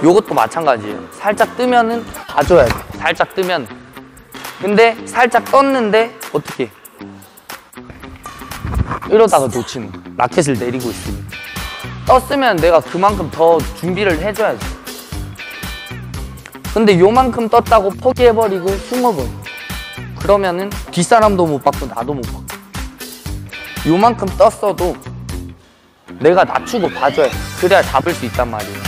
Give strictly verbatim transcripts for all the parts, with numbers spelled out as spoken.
요것도 마찬가지예요. 살짝 뜨면은 봐줘야 돼. 살짝 뜨면. 근데 살짝 떴는데 어떻게? 이러다가 놓치는 거야. 라켓을 내리고 있으면. 떴으면 내가 그만큼 더 준비를 해줘야지. 근데 요만큼 떴다고 포기해버리고 숨어버려. 그러면은 뒷사람도 못 받고 나도 못 받고. 요만큼 떴어도 내가 낮추고 봐줘야 돼. 그래야 잡을 수 있단 말이에요.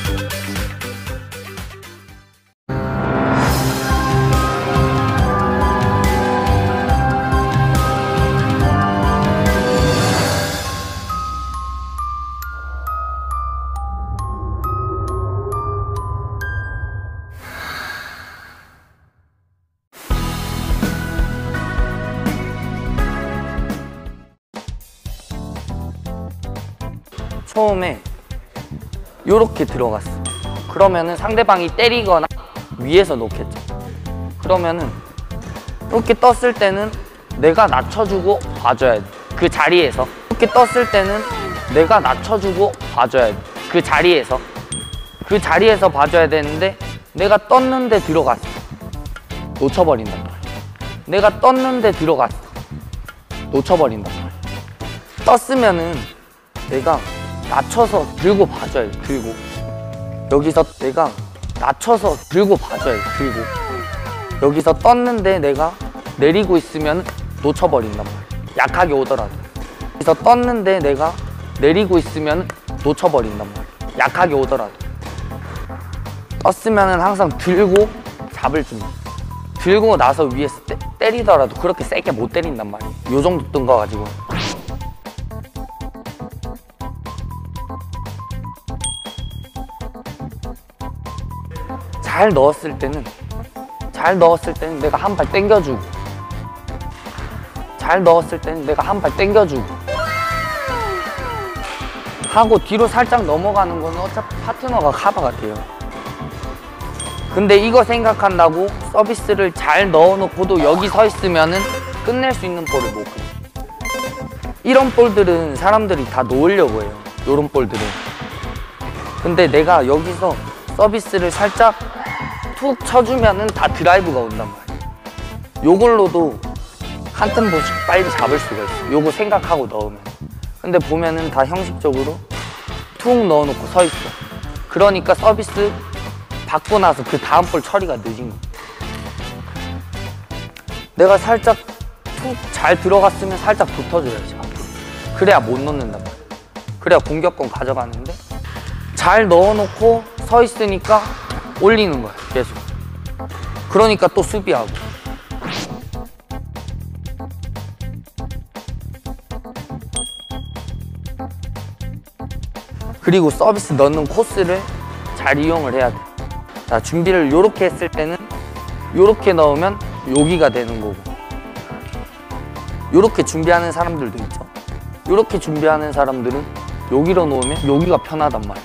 처음에 요렇게 들어갔어. 그러면은 상대방이 때리거나 위에서 놓겠죠. 그러면은 이렇게 떴을 때는 내가 낮춰주고 봐줘야 돼. 그 자리에서. 이렇게 떴을 때는 내가 낮춰주고 봐줘야 돼. 그 자리에서. 그 자리에서 봐줘야 되는데 내가 떴는데 들어갔어. 놓쳐버린단 말이야. 내가 떴는데 들어갔어. 놓쳐버린단 말이야. 떴으면은 내가 낮춰서 들고 봐줘야 돼. 들고 여기서 내가 낮춰서 들고 봐줘야 돼. 들고 여기서 떴는데 내가 내리고 있으면 놓쳐버린단 말이야. 약하게 오더라도. 여기서 떴는데 내가 내리고 있으면 놓쳐버린단 말이야. 약하게 오더라도. 떴으면 항상 들고 잡을 준비. 들고 나서 위에서 때, 때리더라도 그렇게 세게 못 때린단 말이야. 요 정도 뜬 거 가지고. 잘 넣었을 때는 잘 넣었을 때는 내가 한 발 당겨주고, 잘 넣었을 때는 내가 한 발 당겨주고 하고 뒤로 살짝 넘어가는 거는 어차피 파트너가 커버가 돼요. 근데 이거 생각한다고 서비스를 잘 넣어놓고도 여기 서 있으면은 끝낼 수 있는 볼을 못 끝내. 이런 볼들은 사람들이 다 놓으려고 해요. 요런 볼들은. 근데 내가 여기서 서비스를 살짝 툭 쳐주면은 다 드라이브가 온단 말이야. 요걸로도 한 템포씩 빨리 잡을 수가 있어. 요거 생각하고 넣으면. 근데 보면은 다 형식적으로 툭 넣어놓고 서 있어. 그러니까 서비스 받고 나서 그 다음 볼 처리가 늦은 거야. 내가 살짝 툭 잘 들어갔으면 살짝 붙어줘야지. 그래야 못 넣는단 말이야. 그래야 공격권 가져가는데 잘 넣어놓고 서 있으니까 올리는 거야, 계속. 그러니까 또 수비하고. 그리고 서비스 넣는 코스를 잘 이용을 해야 돼. 자, 준비를 요렇게 했을 때는 요렇게 넣으면 여기가 되는 거고, 요렇게 준비하는 사람들도 있죠. 요렇게 준비하는 사람들은 여기로 놓으면 여기가 편하단 말이야.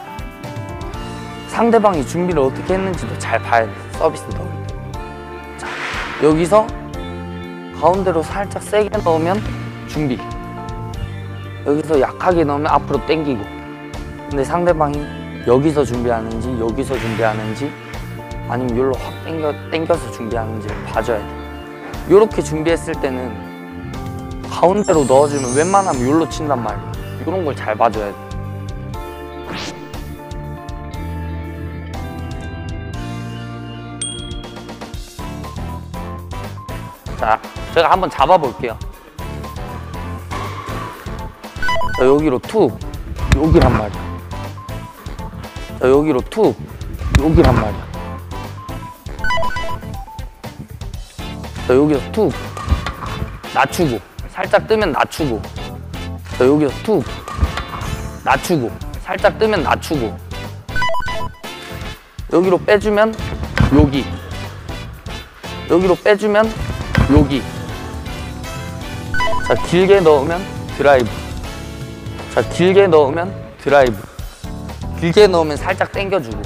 상대방이 준비를 어떻게 했는지도 잘 봐야 돼, 서비스 넣을 때. 자, 여기서 가운데로 살짝 세게 넣으면 준비. 여기서 약하게 넣으면 앞으로 당기고. 근데 상대방이 여기서 준비하는지 여기서 준비하는지 아니면 여기로 확 당겨, 당겨서 준비하는지를 봐줘야 돼. 요렇게 준비했을 때는 가운데로 넣어주면 웬만하면 여기로 친단 말이야. 요런 걸 잘 봐줘야 돼. 자, 제가 한번 잡아볼게요. 자, 여기로 툭, 여기란 말이야. 자, 여기로 툭, 여기란 말이야. 자, 여기서 툭, 낮추고. 살짝 뜨면 낮추고. 자, 여기서 툭, 낮추고. 살짝 뜨면 낮추고. 여기로 빼주면 여기. 여기로 빼주면 여기. 자, 길게 넣으면 드라이브. 자, 길게 넣으면 드라이브. 길게 넣으면 살짝 당겨주고.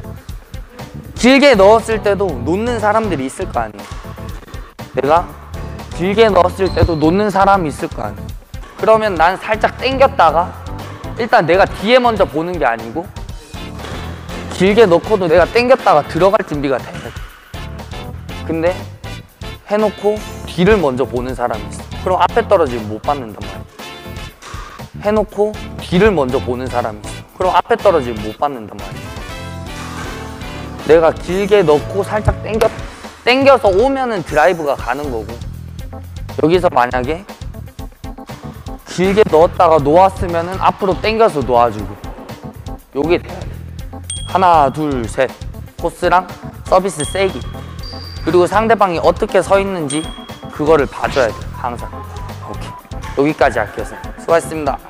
길게 넣었을 때도 놓는 사람들이 있을 거 아니에요. 내가 길게 넣었을 때도 놓는 사람이 있을 거 아니에요. 그러면 난 살짝 당겼다가 일단 내가 뒤에 먼저 보는 게 아니고 길게 넣고도 내가 당겼다가 들어갈 준비가 돼야 돼. 근데 해놓고 뒤를 먼저 보는 사람이 있어. 그럼 앞에 떨어지면 못 받는단 말이야. 해놓고 뒤를 먼저 보는 사람이 있어. 그럼 앞에 떨어지면 못 받는단 말이야. 내가 길게 넣고 살짝 당겨, 당겨서 오면은 드라이브가 가는 거고, 여기서 만약에 길게 넣었다가 놓았으면은 앞으로 당겨서 놓아주고, 요게 돼야 돼. 하나, 둘, 셋. 코스랑 서비스 세기. 그리고 상대방이 어떻게 서 있는지 그거를 봐줘야 돼, 항상. 오케이. 여기까지 할게요. 수고하셨습니다.